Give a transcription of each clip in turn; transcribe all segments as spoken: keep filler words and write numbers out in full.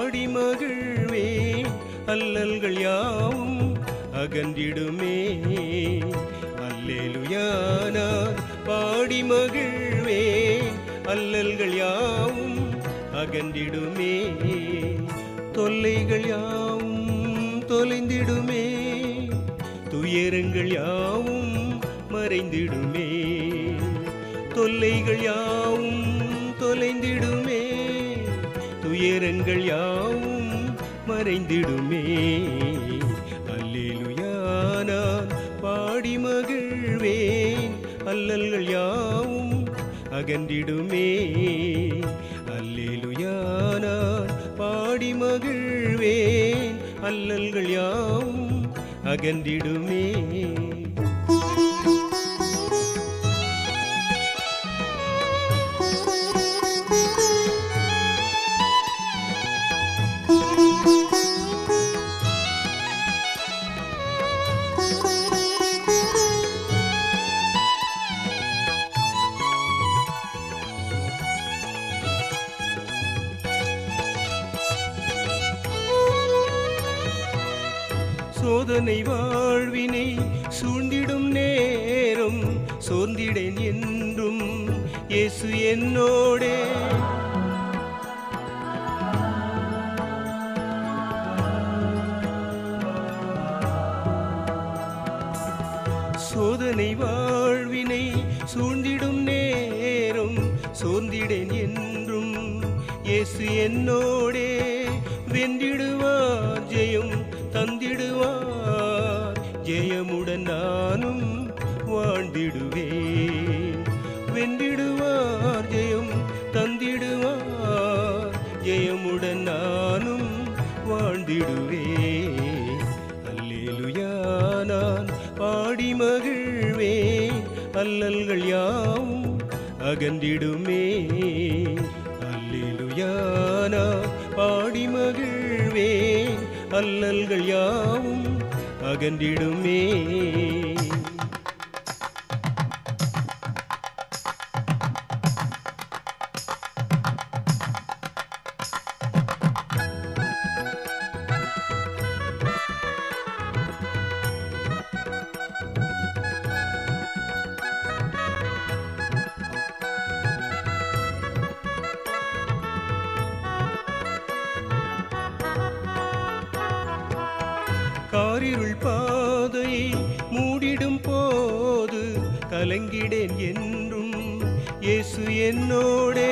பாடி மகிழ்வேன் அல்லல்கள் யாவும் அகன்றிடுமே. அல்லேலூயா நான் பாடி மகிழ்வேன் அல்லல்கள் யாவும் அகன்றிடுமே. தொல்லைகள் யாவும் தொலைந்திடுமே, துயரங்கள் யாவும் மறைந்திடுமே. தொல்லைகள் யாவும் தொலைந்திடுமே, துயரங்கள் யாவும் மறைந்திடுமே. அல்லேலூயா நான் பாடி மகிழ்வேன் அல்லல்கள் யாவும் அகன்றிடுமே. அல்லேலூயா நான் பாடி மகிழ்வேன் அல்லல்கள் யாவும் அகன்றிடுமே. சோதனை வாழ்வினை சூழ்ந்திடும் நேரம் சோர்ந்திடேன் என்றும் இயேசு என்னோடே. சோதனை வாழ்வினை சூழ்ந்திடும் நேரம் சோர்ந்திடேன் என்றும் இயேசு என்னோடே. வென்றிடுவார் ஜெயம் தந்திடுவார், ஜெயமுடன் நானும் வாழ்ந்திடுவேன். வென்றிடுவார் ஜெயம் தந்திடுவார், ஜெயமுடன் நானும் வாழ்ந்திடுவேன். அல்லேலூயா நான் பாடி மகிழ்வேன் அல்லல்கள் யாவும் அகன்றிடுமே. அல்லேலூயா நான் பாடி மகிழ்வேன் அல்லல்கள் யாவும் அகன்றிடுமே. காரிருள் பாதை மூடிடும் போது கலங்கிடேன் என்றும் இயேசு என்னோடே.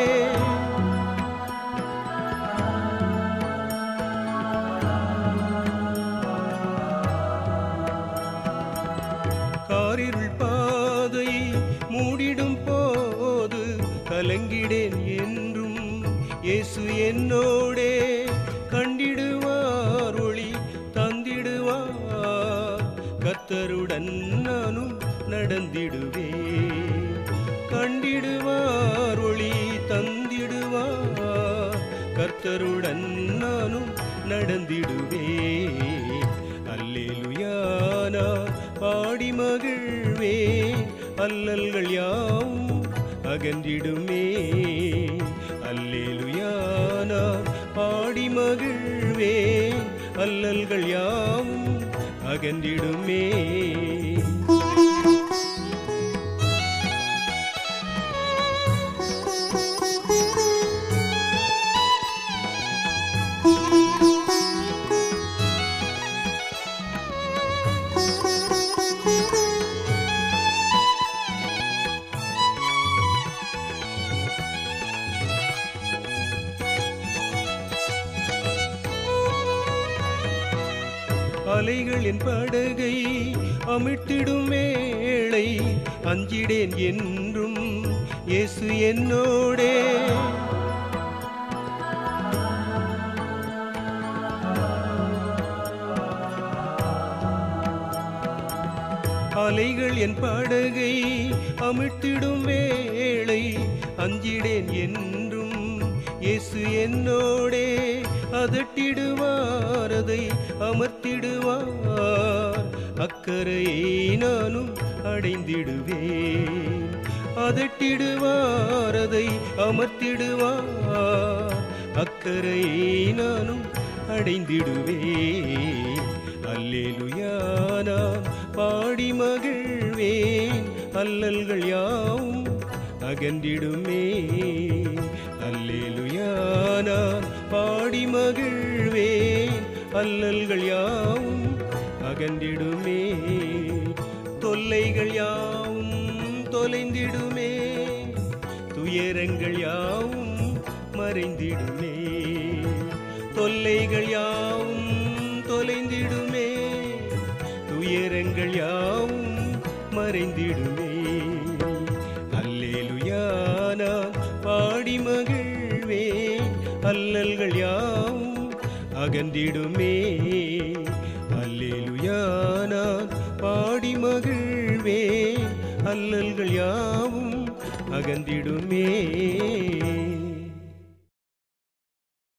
காரிருள் பாதை மூடிடும் போது கலங்கிடேன் என்றும் இயேசு என்னோடே. கண்டிடுவார் ஒளி தந்திடுவார், கர்த்தருடன் நானும் நடந்திடுவேன். கண்டிடுவார் ஒளி தந்திடுவார், கர்த்தருடன் நானும் நடந்திடுவேன். அல்லேலூயா நான் பாடி மகிழ்வேன் அல்லல்கள் யாவும் அகன்றிடுமே. அல்லேலூயா நான் பாடி மகிழ்வேன் அல்லல்கள் யாவும் அகன்றிடுமே. அலைகளின் படகை அமிழ்த்திடும் வேளை அஞ்சிடேன் என்றும் இயேசு என்னோடே. அலைகள் என் படகை அமிழ்த்திடும் வேளை அஞ்சிடேன் என்றும் இயேசு என்னோடே. அதட்டிடுவார் அதை அமர்த்திடுவார், அக்கறையை நானும் அடைந்திடுவேன். அதட்டிடுவார் அதை அமர்த்திடுவார், அக்கறையை நானும் அடைந்திடுவேன். அல்லேலூயா நான் பாடி மகிழ்வேன், அல்லல்கள் யாவும் அகன்றிடுமே. அல்லேலூயா நான் பாடி மகிழ்வேன், அல்லல்கள் யாவும் அகன்றிடுமே. தொல்லைகள் யாவும் தொலைந்திடுமே, துயரங்கள் யாவும் மறைந்திடுமே. தொல்லைகள் யாவும் தொலைந்திடுமே, துயரங்கள் யாவும் மறைந்திடுமே. அல்லேலூயா நான் பாடி மகிழ்வேன், அல்லல்கள் யாவும் அகன்றிடுமே. அல்லேலூயா நான் பாடி மகிழ்வேன், அல்லல்கள் யாவும் அகன்றிடுமே.